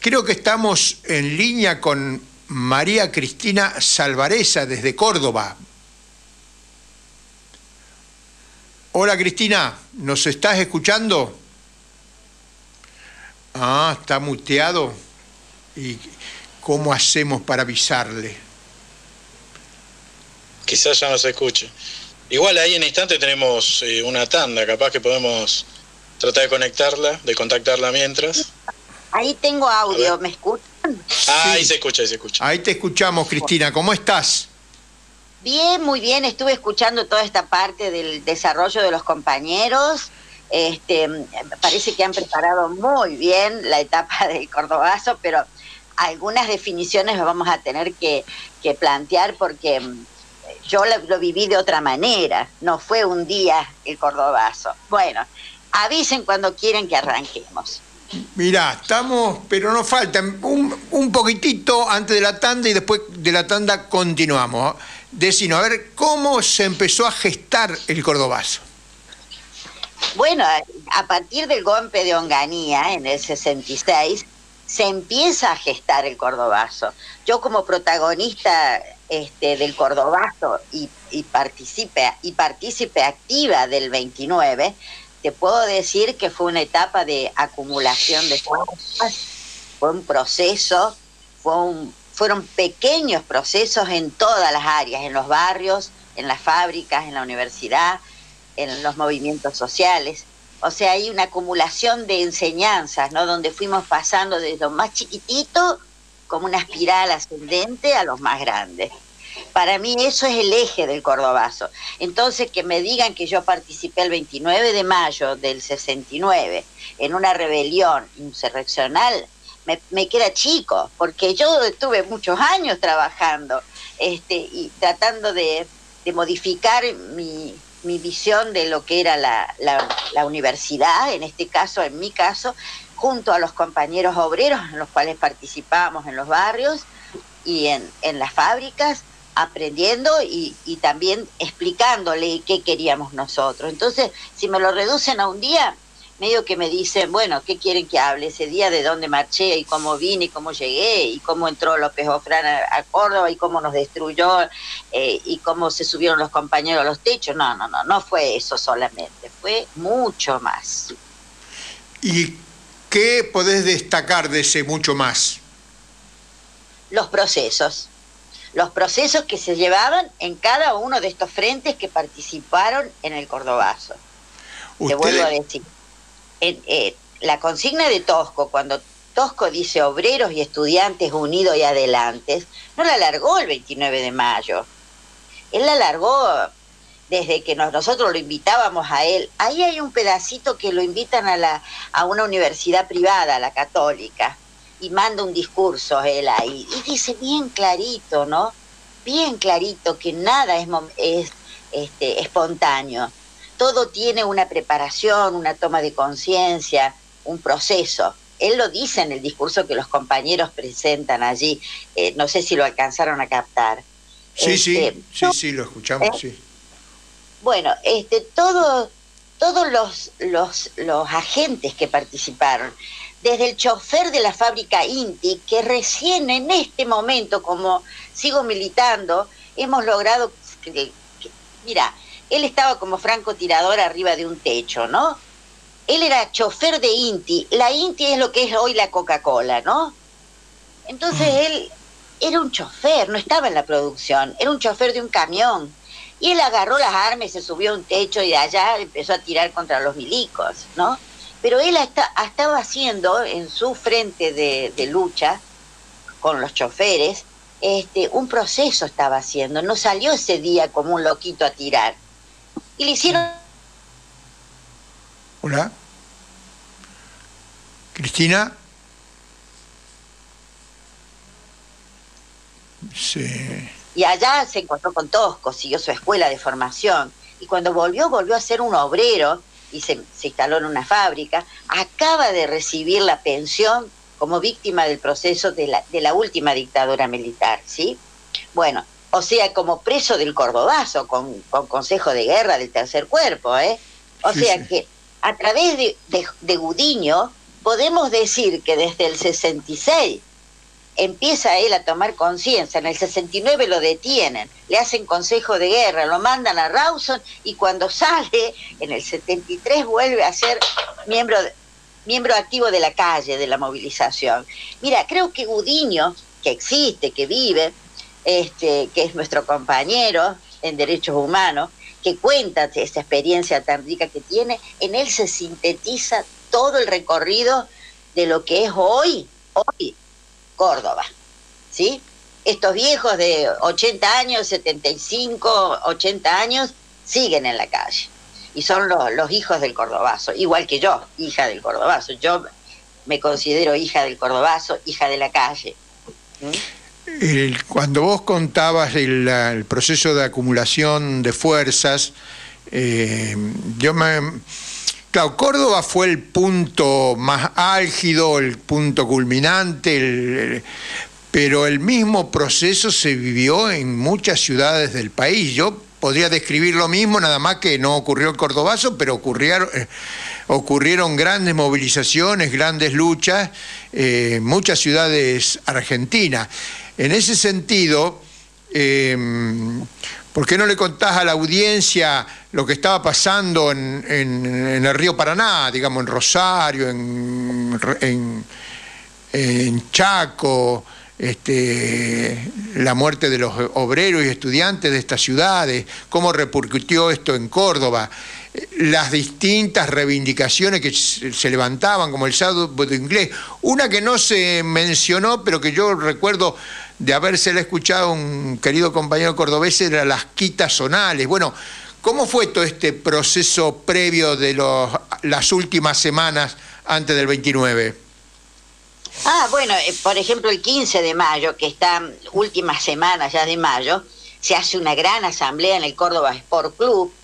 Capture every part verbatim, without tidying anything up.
Creo que estamos en línea con María Cristina Salvareza desde Córdoba. Hola Cristina, ¿nos estás escuchando? Ah, está muteado. ¿Y cómo hacemos para avisarle? Quizás ya no se escuche. Igual ahí en instante tenemos eh, una tanda, capaz que podemos tratar de conectarla, de contactarla mientras. Ahí tengo audio, ¿me escuchan? Ah, Sí. ahí se escucha, ahí se escucha. Ahí te escuchamos, Cristina. ¿Cómo estás? Bien, muy bien. Estuve escuchando toda esta parte del desarrollo de los compañeros. Este, parece que han preparado muy bien la etapa del Cordobazo, pero algunas definiciones las vamos a tener que, que plantear porque yo lo, lo viví de otra manera. No fue un día el Cordobazo. Bueno, avisen cuando quieren que arranquemos. Mirá, estamos, pero nos falta un, un poquitito antes de la tanda y después de la tanda continuamos. Decinos, a ver, ¿cómo se empezó a gestar el Cordobazo? Bueno, a partir del golpe de Onganía en el sesenta y seis se empieza a gestar el Cordobazo. Yo como protagonista este, del Cordobazo y, y, participe, y partícipe activa del veintinueve, te puedo decir que fue una etapa de acumulación de fuerzas, fue un proceso, fue un, fueron pequeños procesos en todas las áreas, en los barrios, en las fábricas, en la universidad, en los movimientos sociales. O sea, hay una acumulación de enseñanzas, ¿no? Donde fuimos pasando desde lo más chiquitito, como una espiral ascendente, a los más grandes. Para mí eso es el eje del Cordobazo. Entonces, que me digan que yo participé el veintinueve de mayo del sesenta y nueve en una rebelión insurreccional, me, me queda chico, porque yo estuve muchos años trabajando este, y tratando de, de modificar mi, mi visión de lo que era la, la, la universidad, en este caso, en mi caso, junto a los compañeros obreros en los cuales participábamos en los barrios y en, en las fábricas, aprendiendo y, y también explicándole qué queríamos nosotros. Entonces, si me lo reducen a un día, medio que me dicen, bueno, ¿qué quieren que hable ese día? ¿De dónde marché? ¿Y cómo vine? ¿Y cómo llegué? ¿Y cómo entró López Ofrán a, a Córdoba? ¿Y cómo nos destruyó? Eh, ¿Y cómo se subieron los compañeros a los techos? No, no, no, no fue eso solamente, fue mucho más. ¿Y qué podés destacar de ese mucho más? Los procesos. Los procesos que se llevaban en cada uno de estos frentes que participaron en el Cordobazo. ¿Usted? Te vuelvo a decir, en, eh, la consigna de Tosco, cuando Tosco dice obreros y estudiantes unidos y adelantes, no la largó el veintinueve de mayo. Él la largó desde que nos, nosotros lo invitábamos a él. Ahí hay un pedacito que lo invitan a, la, a una universidad privada, la católica, y manda un discurso él ahí, y dice bien clarito, ¿no? Bien clarito que nada es, es este, espontáneo. Todo tiene una preparación, una toma de conciencia, un proceso. Él lo dice en el discurso que los compañeros presentan allí. Eh, no sé si lo alcanzaron a captar. Sí, este, sí, sí, sí, lo escuchamos, eh, sí. Bueno, este, todo, todos los, los, los agentes que participaron, desde el chofer de la fábrica Inti, que recién en este momento, como sigo militando, hemos logrado, que, que, mira, él estaba como francotirador arriba de un techo, ¿no? Él era chofer de Inti. La Inti es lo que es hoy la Coca-Cola, ¿no? Entonces él era un chofer, no estaba en la producción, era un chofer de un camión. Y él agarró las armas y se subió a un techo y de allá empezó a tirar contra los milicos, ¿no? Pero él está, estaba haciendo en su frente de, de lucha con los choferes, este, un proceso estaba haciendo. No salió ese día como un loquito a tirar. Y le hicieron... Hola. Cristina. Sí. Y allá se encontró con Tosco, siguió su escuela de formación. Y cuando volvió, volvió a ser un obrero y se, se instaló en una fábrica. Acaba de recibir la pensión como víctima del proceso de la, de la última dictadura militar, ¿sí? Bueno, o sea, como preso del Cordobazo, con, con consejo de guerra del tercer cuerpo, ¿eh? O sí, sea sí. que a través de, de, de Gudiño, podemos decir que desde el sesenta y seis empieza él a tomar conciencia, en el sesenta y nueve lo detienen, le hacen consejo de guerra, lo mandan a Rawson y cuando sale, en el setenta y tres vuelve a ser miembro, miembro activo de la calle, de la movilización. Mira, creo que Gudiño, que existe, que vive, este, que es nuestro compañero en derechos humanos, que cuenta esa experiencia tan rica que tiene, en él se sintetiza todo el recorrido de lo que es hoy, hoy, Córdoba, ¿sí? Estos viejos de ochenta años, setenta y cinco, ochenta años, siguen en la calle. Y son los, los hijos del Cordobazo, igual que yo, hija del Cordobazo. Yo me considero hija del Cordobazo, hija de la calle. ¿Mm? El, cuando vos contabas el, el proceso de acumulación de fuerzas, eh, yo me... Claro, Córdoba fue el punto más álgido, el punto culminante, el, el, pero el mismo proceso se vivió en muchas ciudades del país. Yo podría describir lo mismo, nada más que no ocurrió el Cordobazo, pero ocurrieron, eh, ocurrieron grandes movilizaciones, grandes luchas en eh, muchas ciudades argentinas. En ese sentido, eh, ¿por qué no le contás a la audiencia lo que estaba pasando en, en, en el río Paraná, digamos, en Rosario, en, en, en Chaco, este, la muerte de los obreros y estudiantes de estas ciudades, cómo repercutió esto en Córdoba, las distintas reivindicaciones que se levantaban, como el sábado inglés, una que no se mencionó, pero que yo recuerdo de habérsela escuchado a un querido compañero cordobés, era las quitas zonales. Bueno, ¿cómo fue todo este proceso previo de los, las últimas semanas antes del veintinueve? Ah, bueno, eh, por ejemplo, el quince de mayo, que está últimas semanas ya de mayo, se hace una gran asamblea en el Córdoba Sport Club,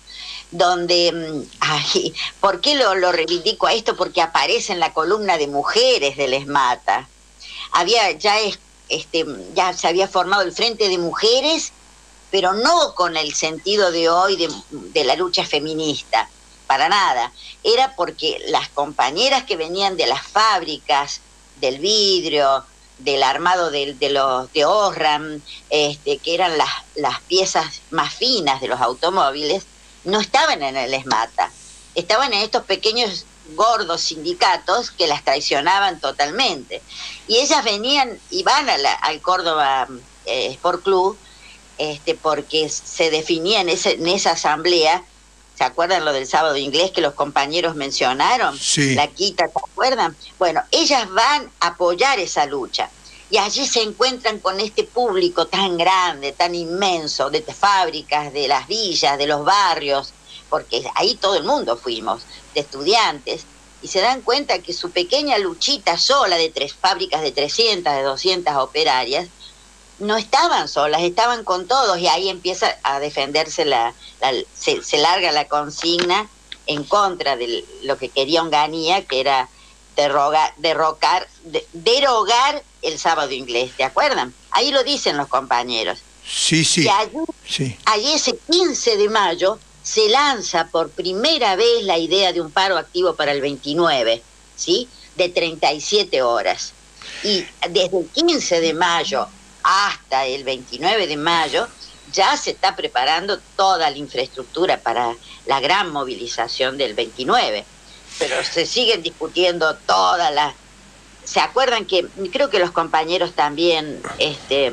donde, ay, ¿por qué lo, lo reivindico a esto? Porque aparece en la columna de mujeres del ESMATA. Había, ya, es, este, ya se había formado el Frente de Mujeres, pero no con el sentido de hoy de, de la lucha feminista, para nada. Era porque las compañeras que venían de las fábricas, del vidrio, del armado de, de los de Osram, este, que eran las, las piezas más finas de los automóviles, no estaban en el ESMATA, estaban en estos pequeños gordos sindicatos que las traicionaban totalmente. Y ellas venían y van a la, al Córdoba eh, Sport Club, este, porque se definía en, ese, en esa asamblea. ¿Se acuerdan lo del sábado inglés que los compañeros mencionaron? Sí. La quita, ¿se acuerdan? Bueno, ellas van a apoyar esa lucha. Y allí se encuentran con este público tan grande, tan inmenso, de fábricas, de las villas, de los barrios, porque ahí todo el mundo fuimos, de estudiantes, y se dan cuenta que su pequeña luchita sola de tres fábricas de trescientas, de doscientas operarias, no estaban solas, estaban con todos, y ahí empieza a defenderse, la, la se, se larga la consigna en contra de lo que quería Onganía, que era derrogar, derrocar, de, derogar el sábado inglés, ¿te acuerdan? Ahí lo dicen los compañeros. Sí, sí. Y allí, sí. allí ese quince de mayo se lanza por primera vez la idea de un paro activo para el veintinueve, ¿sí? De treinta y siete horas. Y desde el quince de mayo hasta el veintinueve de mayo ya se está preparando toda la infraestructura para la gran movilización del veintinueve. Pero se siguen discutiendo todas las... ¿Se acuerdan que creo que los compañeros también este,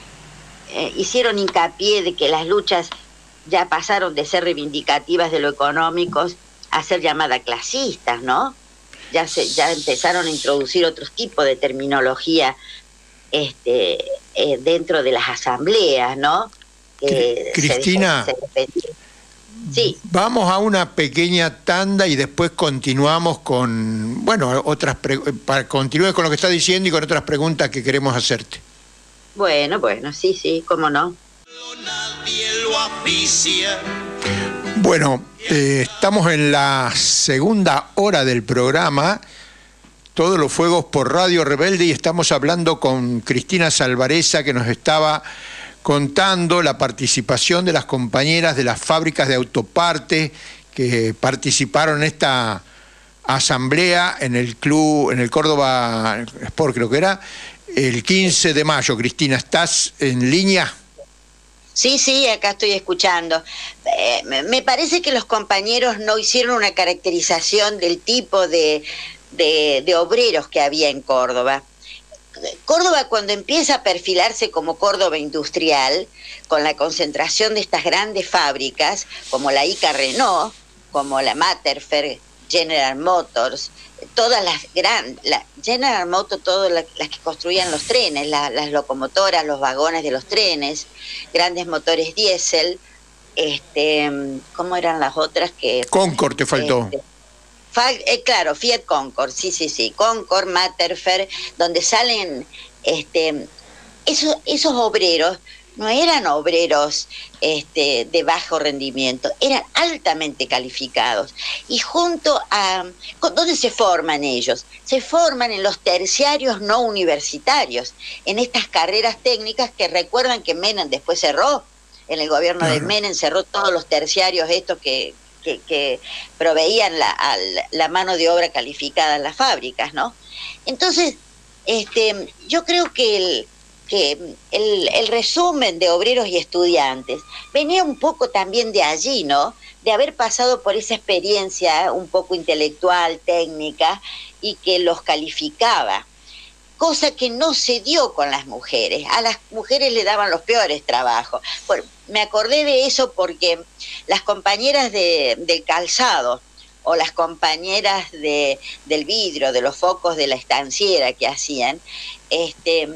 eh, hicieron hincapié de que las luchas ya pasaron de ser reivindicativas de lo económico a ser llamadas clasistas, ¿no? Ya se ya empezaron a introducir otros tipos de terminología este, eh, dentro de las asambleas, ¿no? Que Cristina, se, se, se sí. Vamos a una pequeña tanda y después continuamos con, bueno, otras para continúe con lo que está diciendo y con otras preguntas que queremos hacerte. Bueno, bueno, sí, sí, cómo no. Bueno, eh, estamos en la segunda hora del programa, Todos los Fuegos por Radio Rebelde, y estamos hablando con Cristina Salvarezza, que nos estaba contando la participación de las compañeras de las fábricas de autopartes que participaron en esta asamblea en el club, en el Córdoba Sport, creo que era, el quince de mayo. Cristina, ¿estás en línea? Sí, sí, acá estoy escuchando. Eh, me parece que los compañeros no hicieron una caracterización del tipo de, de, de obreros que había en Córdoba. Córdoba, cuando empieza a perfilarse como Córdoba industrial, con la concentración de estas grandes fábricas, como la Ica Renault, como la Matterfer, General Motors, todas las grandes, la General Motors, todas las, las que construían los trenes, la, las locomotoras, los vagones de los trenes, grandes motores diésel, este, ¿cómo eran las otras que? Concord te faltó. Este, fal, eh, claro, Fiat Concord, sí, sí, sí, Concord, Matterfer, donde salen este, esos, esos obreros. No eran obreros este, de bajo rendimiento, eran altamente calificados. Y junto a... ¿Dónde se forman ellos? Se forman en los terciarios no universitarios, en estas carreras técnicas que recuerdan que Menem después cerró, en el gobierno claro. de Menem cerró todos los terciarios estos que, que, que proveían la, a la mano de obra calificada en las fábricas, ¿no? Entonces, este, yo creo que el... que el, el resumen de obreros y estudiantes venía un poco también de allí, ¿no? De haber pasado por esa experiencia un poco intelectual, técnica, y que los calificaba. Cosa que no se dio con las mujeres. A las mujeres le daban los peores trabajos. Por, me acordé de eso porque las compañeras de, del calzado, o las compañeras de, del vidrio, de los focos de la estanciera que hacían, este...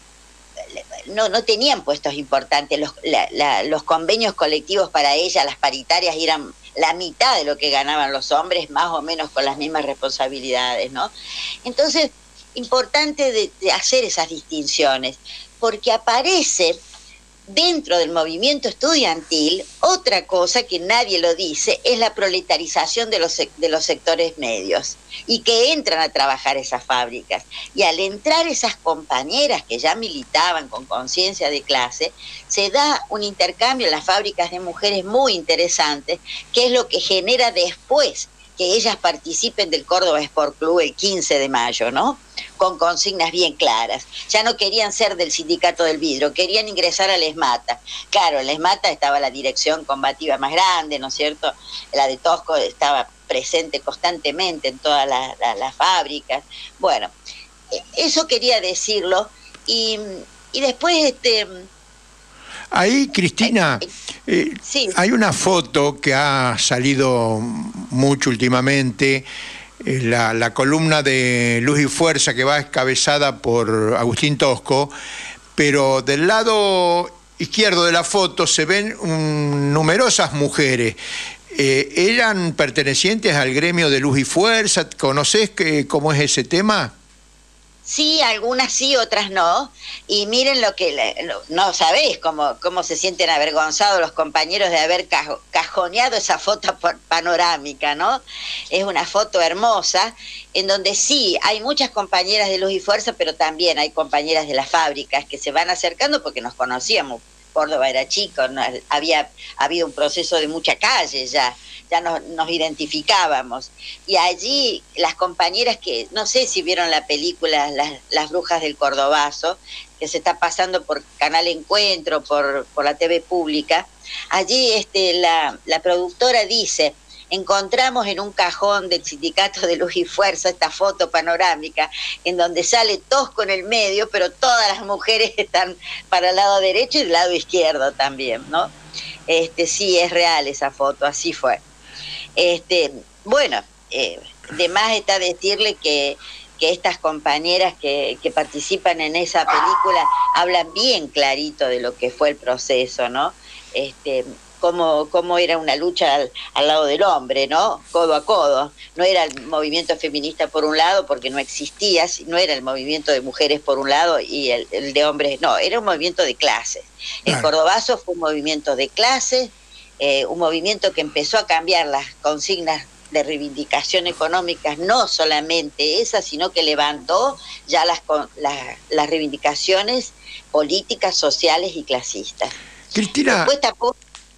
No, no tenían puestos importantes, los, la, la, los convenios colectivos para ellas, las paritarias, eran la mitad de lo que ganaban los hombres, más o menos con las mismas responsabilidades, ¿no? Entonces, importante de, de hacer esas distinciones, porque aparece dentro del movimiento estudiantil otra cosa que nadie lo dice, es la proletarización de los, de los sectores medios, y que entran a trabajar esas fábricas. Y al entrar esas compañeras que ya militaban con conciencia de clase, se da un intercambio en las fábricas de mujeres muy interesante, que es lo que genera después que ellas participen del Córdoba Sport Club el quince de mayo, ¿no? Con consignas bien claras. Ya no querían ser del sindicato del vidrio, querían ingresar al ESMATA. Claro, en la ESMATA estaba la dirección combativa más grande, ¿no es cierto? La de Tosco estaba presente constantemente en todas las, las, las fábricas. Bueno, eso quería decirlo. Y, y después... este Ahí, Cristina, eh, sí. hay una foto que ha salido mucho últimamente, eh, la, la columna de Luz y Fuerza, que va encabezada por Agustín Tosco, pero del lado izquierdo de la foto se ven um, numerosas mujeres. Eh, ¿Eran pertenecientes al gremio de Luz y Fuerza? ¿Conocés que, cómo es ese tema? Sí, algunas sí, otras no. Y miren lo que... Lo, no sabéis cómo, cómo se sienten avergonzados los compañeros de haber cajo, cajoneado esa foto panorámica, ¿no? Es una foto hermosa, en donde sí, hay muchas compañeras de Luz y Fuerza, pero también hay compañeras de las fábricas que se van acercando porque nos conocíamos. Córdoba era chico, no, había habido un proceso de mucha calle ya, ya nos, nos identificábamos. Y allí las compañeras que, no sé si vieron la película Las, las Brujas del Cordobazo, que se está pasando por Canal Encuentro, por, por la T V pública, allí este, la, la productora dice... Encontramos en un cajón del sindicato de Luz y Fuerza esta foto panorámica en donde sale Tosco en el medio, pero todas las mujeres están para el lado derecho y el lado izquierdo también, ¿no? Este, sí, es real esa foto, así fue. Este, bueno, eh, de más está decirle que, que estas compañeras que, que participan en esa película hablan bien clarito de lo que fue el proceso, ¿no? Este... Cómo, cómo era una lucha al, al lado del hombre, ¿no? Codo a codo. No era el movimiento feminista por un lado, porque no existía, no era el movimiento de mujeres por un lado y el, el de hombres, no, era un movimiento de clases. El claro. Cordobazo fue un movimiento de clases, eh, un movimiento que empezó a cambiar las consignas de reivindicación económicas, no solamente esas, sino que levantó ya las, las, las reivindicaciones políticas, sociales y clasistas. Cristina... Después tapó,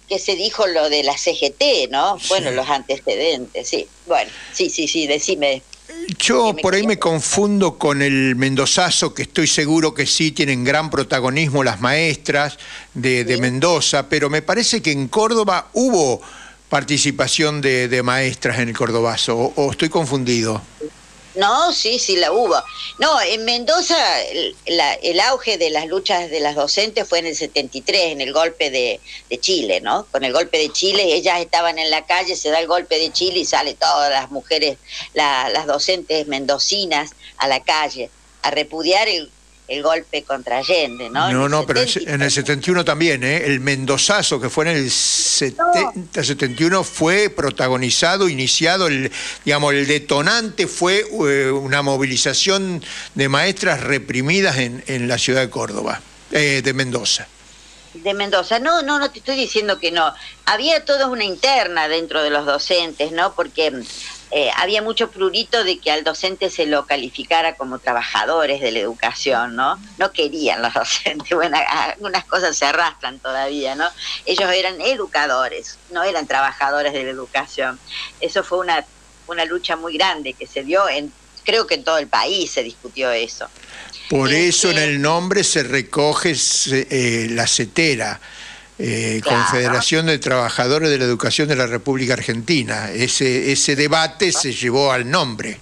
que se dijo lo de la C G T, ¿no? Sí. Bueno, los antecedentes, sí. Bueno, sí, sí, sí, decime. Yo por ahí me confundo con el mendozazo, que estoy seguro que sí tienen gran protagonismo las maestras de, de Mendoza, pero me parece que en Córdoba hubo participación de, de maestras en el cordobazo, o, o estoy confundido. No, sí, sí la hubo. No, en Mendoza el, la, el auge de las luchas de las docentes fue en el setenta y tres, en el golpe de, de Chile, ¿no? Con el golpe de Chile, ellas estaban en la calle, se da el golpe de Chile y sale todas las mujeres, la, las docentes mendocinas a la calle a repudiar el, el golpe contra Allende, ¿no? No, en no, pero en el setenta y uno también, ¿eh? El mendozazo que fue en el setenta, setenta y uno fue protagonizado, iniciado, el, digamos, el detonante fue eh, una movilización de maestras reprimidas en, en la ciudad de Córdoba, eh, de Mendoza. De Mendoza, no, no, no te estoy diciendo que no. Había toda una interna dentro de los docentes, ¿no? Porque eh, había mucho prurito de que al docente se lo calificara como trabajadores de la educación, ¿no? No querían los docentes, bueno, algunas cosas se arrastran todavía, ¿no? Ellos eran educadores, no eran trabajadores de la educación. Eso fue una, una lucha muy grande que se dio en, creo que en todo el país se discutió eso. Por este, eso en el nombre se recoge eh, la CETERA, eh, claro. Confederación de Trabajadores de la Educación de la República Argentina. Ese, ese debate se llevó al nombre.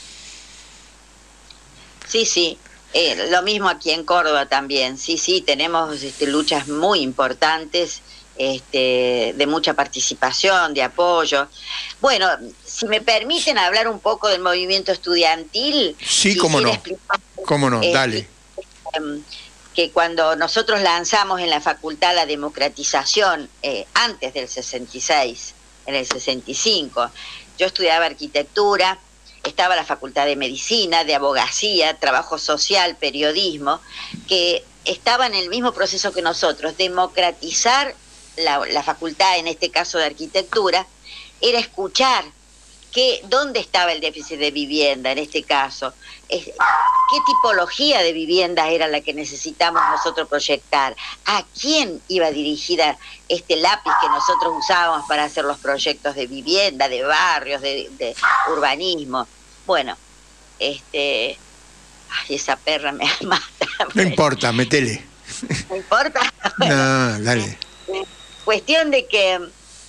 Sí, sí. Eh, lo mismo aquí en Córdoba también. Sí, sí, tenemos este, luchas muy importantes, este, de mucha participación, de apoyo. Bueno, si me permiten hablar un poco del movimiento estudiantil. Sí, cómo no. Cómo no, eh, dale. Que, que cuando nosotros lanzamos en la facultad la democratización, eh, antes del sesenta y seis, en el sesenta y cinco, yo estudiaba arquitectura, estaba la facultad de medicina, de abogacía, trabajo social, periodismo, que estaban en el mismo proceso que nosotros. Democratizar la, la facultad, en este caso de arquitectura, era escuchar que, dónde estaba el déficit de vivienda en este caso, es, qué tipología de vivienda era la que necesitamos nosotros proyectar, a quién iba dirigida este lápiz que nosotros usábamos para hacer los proyectos de vivienda, de barrios, de, de urbanismo. Bueno, este, ay, esa perra me mata. No importa, metele. ¿No importa? No, dale. Cuestión de que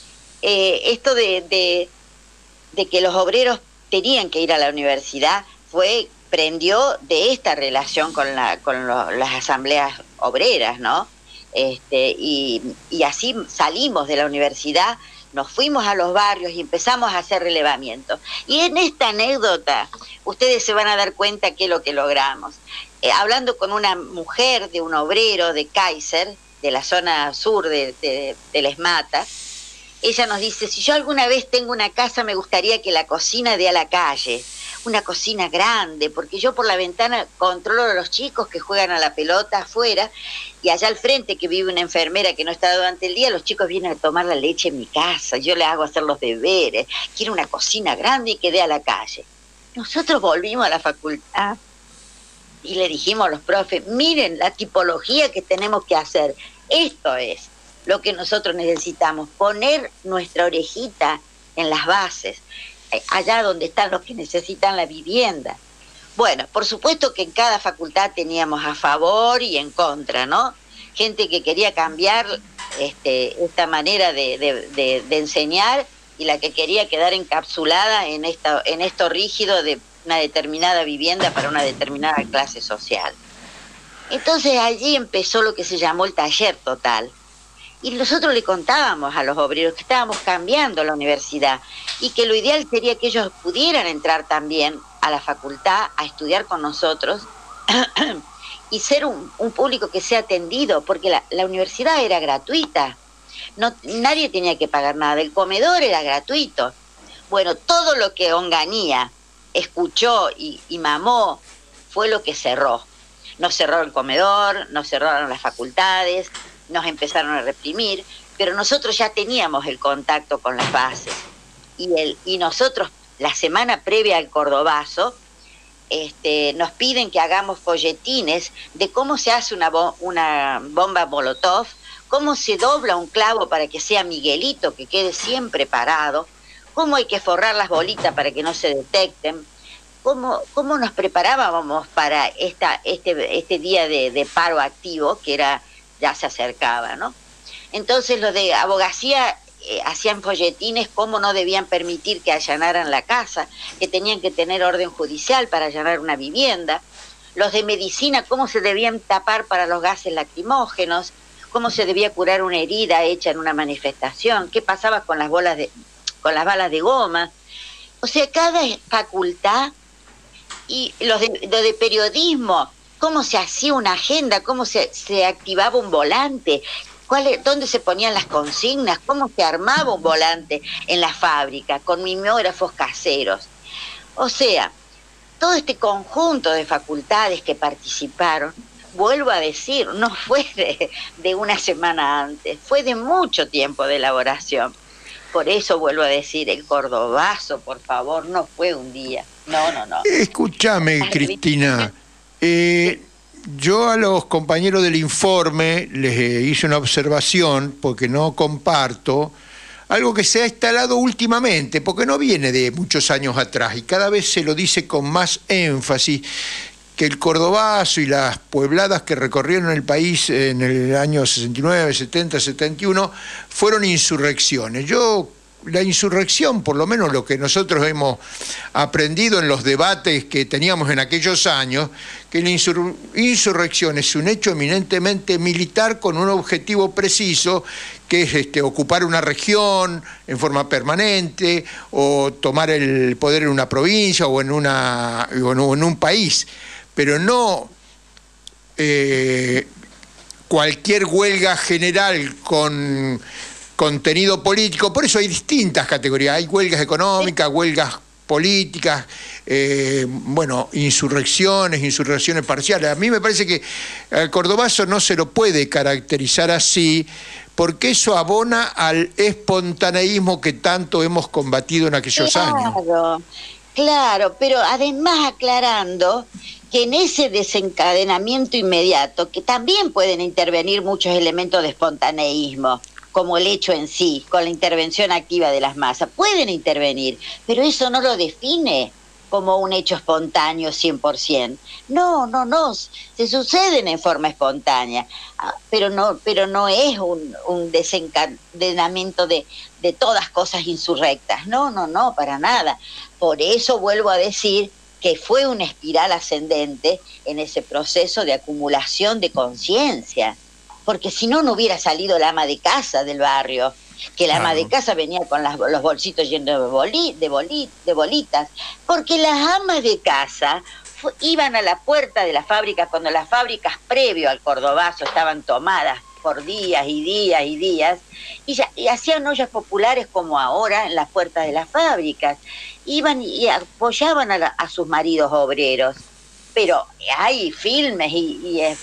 eh, esto de, de, de que los obreros tenían que ir a la universidad fue prendió de esta relación con la con lo, las asambleas obreras, ¿no? Este, y, y así salimos de la universidad, nos fuimos a los barrios y empezamos a hacer relevamiento. Y en esta anécdota ustedes se van a dar cuenta qué es lo que logramos. Eh, hablando con una mujer de un obrero de Kaiser, de la zona sur de, de, de Les Matas, ella nos dice, si yo alguna vez tengo una casa me gustaría que la cocina dé a la calle, una cocina grande, porque yo por la ventana controlo a los chicos que juegan a la pelota afuera, y allá al frente que vive una enfermera que no está durante el día, los chicos vienen a tomar la leche en mi casa, yo les hago hacer los deberes, quiero una cocina grande y que dé a la calle. Nosotros volvimos a la facultad y le dijimos a los profes, miren la tipología que tenemos que hacer, esto es lo que nosotros necesitamos, poner nuestra orejita en las bases, allá donde están los que necesitan la vivienda. Bueno, por supuesto que en cada facultad teníamos a favor y en contra, ¿no? Gente que quería cambiar este, esta manera de, de, de, de enseñar y la que quería quedar encapsulada en, esta, en esto rígido de una determinada vivienda para una determinada clase social. Entonces allí empezó lo que se llamó el taller total. Y nosotros le contábamos a los obreros que estábamos cambiando la universidad y que lo ideal sería que ellos pudieran entrar también a la facultad a estudiar con nosotros y ser un, un público que sea atendido, porque la, la universidad era gratuita, no, nadie tenía que pagar nada, el comedor era gratuito. Bueno, todo lo que Onganía escuchó y, y mamó fue lo que cerró. Nos cerró el comedor, nos cerraron las facultades, nos empezaron a reprimir, pero nosotros ya teníamos el contacto con las bases. Y, el, y nosotros, la semana previa al Cordobazo, este, nos piden que hagamos folletines de cómo se hace una, bo una bomba Molotov cómo se dobla un clavo para que sea Miguelito, que quede siempre parado, cómo hay que forrar las bolitas para que no se detecten, cómo, cómo nos preparábamos para esta, este, este día de, de paro activo, que era ya se acercaba, ¿no? Entonces los de abogacía eh, hacían folletines cómo no debían permitir que allanaran la casa, que tenían que tener orden judicial para allanar una vivienda. Los de medicina, cómo se debían tapar para los gases lacrimógenos, cómo se debía curar una herida hecha en una manifestación, qué pasaba con las bolas de, con las balas de goma. O sea, cada facultad, y los de, los de periodismo, cómo se hacía una agenda, cómo se, se activaba un volante, cuál, dónde se ponían las consignas, cómo se armaba un volante en la fábrica, con mimeógrafos caseros. O sea, todo este conjunto de facultades que participaron, vuelvo a decir, no fue de, de una semana antes, fue de mucho tiempo de elaboración. Por eso vuelvo a decir, el cordobazo, por favor, no fue un día. No, no, no. Escúchame, Cristina. Eh, yo a los compañeros del informe les eh, hice una observación, porque no comparto, algo que se ha instalado últimamente, porque no viene de muchos años atrás, y cada vez se lo dice con más énfasis, que el cordobazo y las puebladas que recorrieron el país en el año sesenta y nueve, setenta, setenta y uno, fueron insurrecciones. Yo, la insurrección, por lo menos lo que nosotros hemos aprendido en los debates que teníamos en aquellos años, que la insur insurrección es un hecho eminentemente militar con un objetivo preciso, que es este, ocupar una región en forma permanente, o tomar el poder en una provincia o en, una, o en un país, pero no eh, cualquier huelga general con contenido político. Por eso hay distintas categorías, hay huelgas económicas, huelgas políticas, eh, bueno, insurrecciones, insurrecciones parciales. A mí me parece que al cordobazo no se lo puede caracterizar así, porque eso abona al espontaneísmo que tanto hemos combatido en aquellos claro, años. Claro, claro, pero además aclarando que en ese desencadenamiento inmediato, que también pueden intervenir muchos elementos de espontaneísmo, como el hecho en sí, con la intervención activa de las masas, pueden intervenir, pero eso no lo define como un hecho espontáneo cien por ciento. No, no, no, se suceden en forma espontánea, pero no, pero no es un, un desencadenamiento de, de todas cosas insurrectas. No, no, no, para nada. Por eso vuelvo a decir que fue una espiral ascendente en ese proceso de acumulación de conciencia, porque si no, no hubiera salido la ama de casa del barrio, que la ama de casa venía con las, los bolsitos llenos de, boli, de, boli, de bolitas, porque las amas de casa fu, iban a la puerta de la fábrica cuando las fábricas previo al cordobazo estaban tomadas por días y días y días, y, ya, y hacían ollas populares como ahora en las puertas de las fábricas, iban y apoyaban a, la, a sus maridos obreros, pero hay filmes y... y es,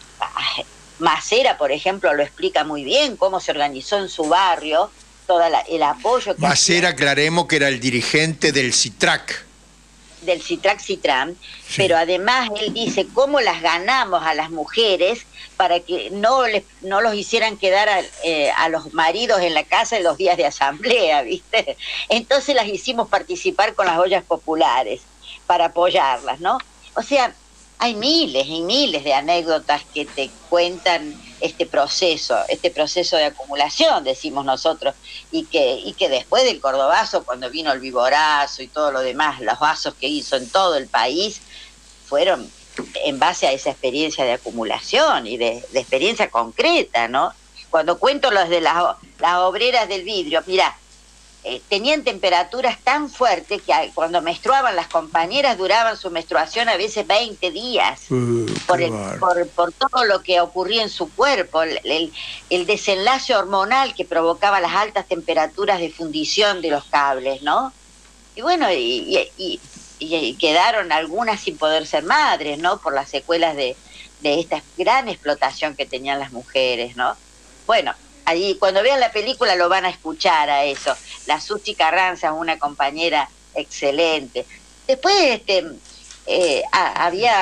Macera, por ejemplo, lo explica muy bien, cómo se organizó en su barrio, todo el apoyo que Macera, aclaremos que era el dirigente del CITRAC. Del CITRAC-CITRAM, sí. Pero además él dice cómo las ganamos a las mujeres para que no, les, no los hicieran quedar a, eh, a los maridos en la casa en los días de asamblea, ¿viste? Entonces las hicimos participar con las ollas populares para apoyarlas, ¿no? O sea, hay miles y miles de anécdotas que te cuentan este proceso, este proceso de acumulación, decimos nosotros, y que, y que después del cordobazo, cuando vino el viborazo y todo lo demás, los vasos que hizo en todo el país, fueron en base a esa experiencia de acumulación y de, de experiencia concreta, ¿no? Cuando cuento los de las, las obreras del vidrio, mirá, Eh, tenían temperaturas tan fuertes que cuando menstruaban las compañeras duraban su menstruación a veces veinte días, uh, por, el, por, por todo lo que ocurría en su cuerpo, el, el, el desenlace hormonal que provocaba las altas temperaturas de fundición de los cables, ¿no? Y bueno, y, y, y, y quedaron algunas sin poder ser madres, ¿no? Por las secuelas de, de esta gran explotación que tenían las mujeres, ¿no? Bueno, ahí, cuando vean la película lo van a escuchar a eso. La Susi Carranza, una compañera excelente. Después este, eh, a, había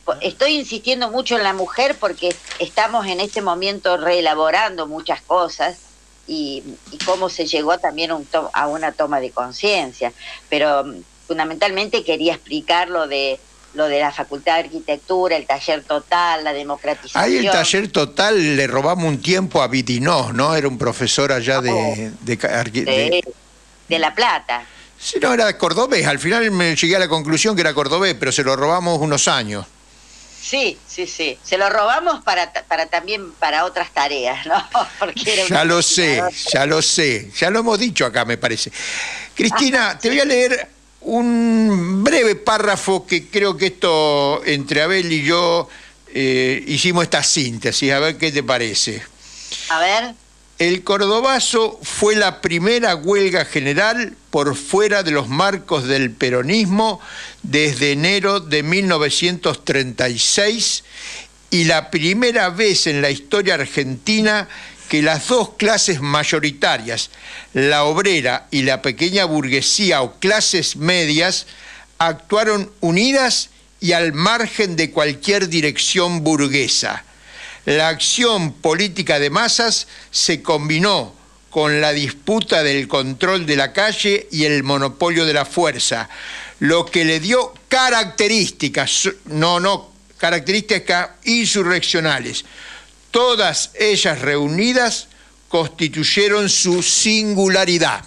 estoy insistiendo mucho en la mujer porque estamos en este momento reelaborando muchas cosas y, y cómo se llegó también a, un to a una toma de conciencia, pero fundamentalmente quería explicar lo de lo de la Facultad de Arquitectura, el taller total, la democratización. Ahí el taller total le robamos un tiempo a Vidinós, ¿no? Era un profesor allá de... De, de, de, de La Plata. Sí, no, era cordobés. Al final me llegué a la conclusión que era cordobés, pero se lo robamos unos años. Sí, sí, sí. Se lo robamos para, para también para otras tareas, ¿no? Porque era ya lo sé, ya lo sé. Ya lo hemos dicho acá, me parece. Cristina, ah, te sí. voy a leer un breve párrafo que creo que esto, entre Abel y yo, eh, hicimos esta síntesis. A ver qué te parece. A ver. El Cordobazo fue la primera huelga general por fuera de los marcos del peronismo desde enero de mil novecientos treinta y seis y la primera vez en la historia argentina que las dos clases mayoritarias, la obrera y la pequeña burguesía o clases medias, actuaron unidas y al margen de cualquier dirección burguesa. La acción política de masas se combinó con la disputa del control de la calle y el monopolio de la fuerza, lo que le dio características, no, no, características insurreccionales. Todas ellas reunidas constituyeron su singularidad.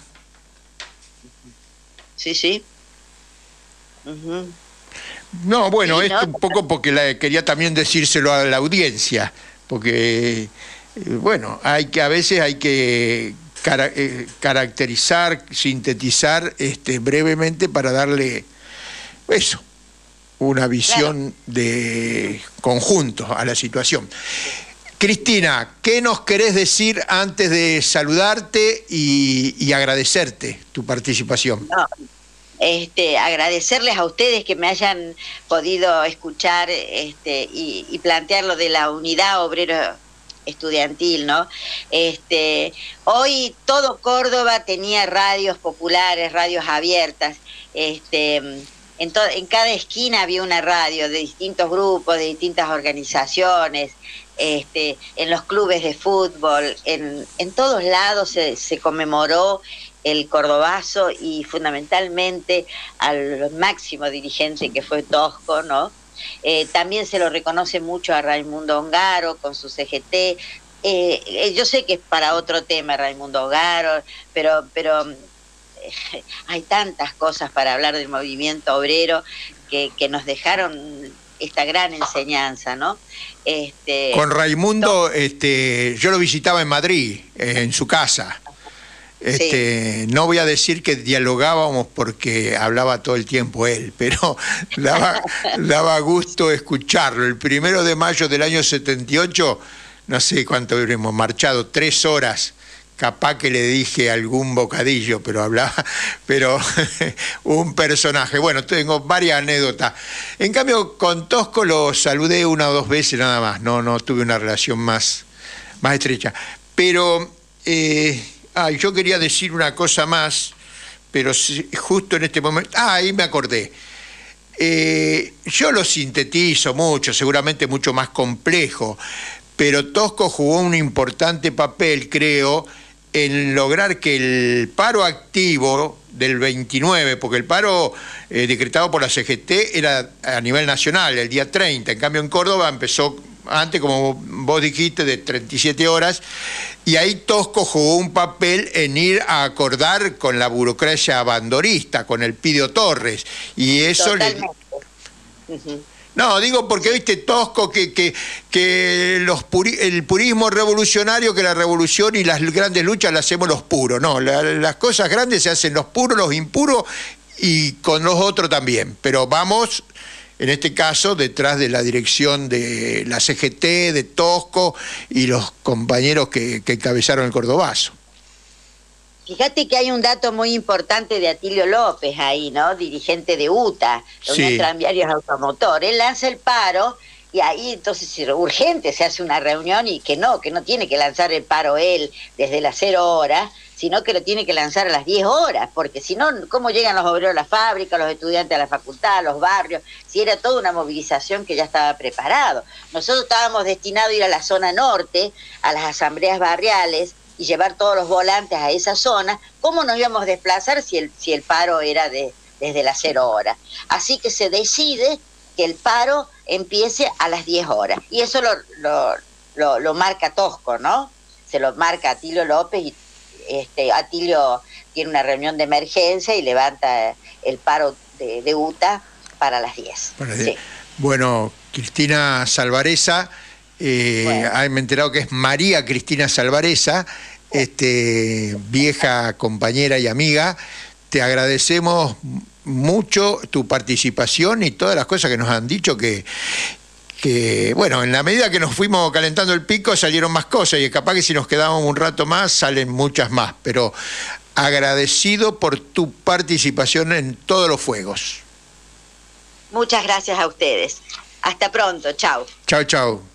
Sí, sí. Uh-huh. No, bueno, sí, esto no. un poco porque la, quería también decírselo a la audiencia, porque, eh, bueno, hay que a veces hay que cara, eh, caracterizar, sintetizar este, brevemente para darle eso, una visión claro. de conjunto a la situación. Cristina, ¿qué nos querés decir antes de saludarte y, y agradecerte tu participación? No. Este, agradecerles a ustedes que me hayan podido escuchar este, y, y plantear lo de la unidad obrero estudiantil, ¿no? Este, hoy todo Córdoba tenía radios populares, radios abiertas. Este, en, en cada esquina había una radio de distintos grupos, de distintas organizaciones. Este, en los clubes de fútbol, en, en todos lados se, se conmemoró el Cordobazo y fundamentalmente al máximo dirigente que fue Tosco, ¿no? Eh, también se lo reconoce mucho a Raimundo Ongaro con su C G T. Eh, eh, yo sé que es para otro tema Raimundo Ongaro, pero, pero eh, hay tantas cosas para hablar del movimiento obrero que, que nos dejaron esta gran enseñanza, ¿no? Este, con Raimundo, este, yo lo visitaba en Madrid, en su casa. Este, sí. No voy a decir que dialogábamos porque hablaba todo el tiempo él, pero daba, daba gusto escucharlo. El primero de mayo del año setenta y ocho, no sé cuánto habremos marchado, tres horas, capaz que le dije algún bocadillo, pero hablaba, pero un personaje. Bueno, tengo varias anécdotas. En cambio, con Tosco lo saludé una o dos veces nada más, no, no tuve una relación más, más estrecha. Pero... Eh, Ah, yo quería decir una cosa más, pero justo en este momento... Ah, ahí me acordé. Eh, yo lo sintetizo mucho, seguramente mucho más complejo, pero Tosco jugó un importante papel, creo, en lograr que el paro activo del veintinueve, porque el paro eh, decretado por la C G T era a nivel nacional, el día treinta, en cambio en Córdoba empezó... antes, como vos dijiste, de treinta y siete horas, y ahí Tosco jugó un papel en ir a acordar con la burocracia bandorista, con el Pidio Torres, y eso le... Uh-huh. No, digo porque, viste, Tosco, que, que, que los puri... el purismo revolucionario, que la revolución y las grandes luchas las hacemos los puros, no, la, las cosas grandes se hacen los puros, los impuros, y con los otros también, pero vamos... en este caso, detrás de la dirección de la C G T, de Tosco y los compañeros que, que encabezaron el Cordobazo. Fíjate que hay un dato muy importante de Atilio López ahí, ¿no? Dirigente de U T A, de Unión Sí. Tranviarios Automotor. Él lanza el paro y ahí entonces urgente se hace una reunión y que no, que no tiene que lanzar el paro él desde las cero horas, sino que lo tiene que lanzar a las diez horas, porque si no, ¿cómo llegan los obreros a la fábrica, los estudiantes a la facultad, a los barrios? Si era toda una movilización que ya estaba preparado. Nosotros estábamos destinados a ir a la zona norte, a las asambleas barriales, y llevar todos los volantes a esa zona. ¿Cómo nos íbamos a desplazar si el, si el paro era de, desde las cero horas? Así que se decide que el paro empiece a las diez horas. Y eso lo, lo, lo, lo marca Tosco, ¿no? Se lo marca Atilio López y este, Atilio tiene una reunión de emergencia y levanta el paro de, de U T A para las diez. Bueno, sí. bueno Cristina Salvarezza, eh, bueno. me he enterado que es María Cristina Salvarezza, este, vieja compañera y amiga. Te agradecemos mucho tu participación y todas las cosas que nos han dicho que... que, bueno, en la medida que nos fuimos calentando el pico salieron más cosas y capaz que si nos quedamos un rato más salen muchas más, pero agradecido por tu participación en todos los fuegos. Muchas gracias a ustedes. Hasta pronto, chao. Chao, chao.